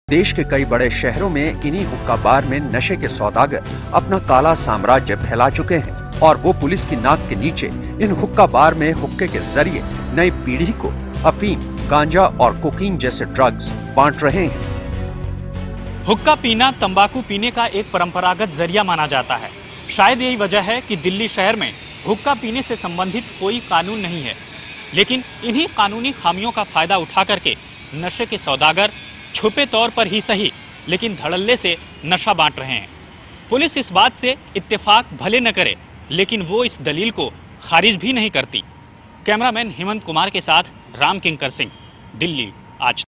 देश के कई बड़े शहरों में इन्हीं हुक्का बार में नशे के सौदागर अपना काला साम्राज्य फैला चुके हैं और वो पुलिस की नाक के नीचे इन हुक्का बार में हुक्के के जरिए नई पीढ़ी को अफीम, गांजा और कोकीन जैसे ड्रग्स बांट रहे हैं। हुक्का पीना तंबाकू पीने का एक परंपरागत जरिया माना जाता है। शायद यही वजह है कि दिल्ली शहर में हुक्का पीने से संबंधित कोई कानून नहीं है, लेकिन इन्हीं कानूनी खामियों का फायदा उठा करके नशे के सौदागर छुपे तौर पर ही सही लेकिन धड़ल्ले से नशा बांट रहे हैं। पुलिस इस बात से इत्तेफाक भले न करे, लेकिन वो इस दलील को खारिज भी नहीं करती। कैमरामैन हेमंत कुमार के साथ राम किंकर सिंह, दिल्ली आज।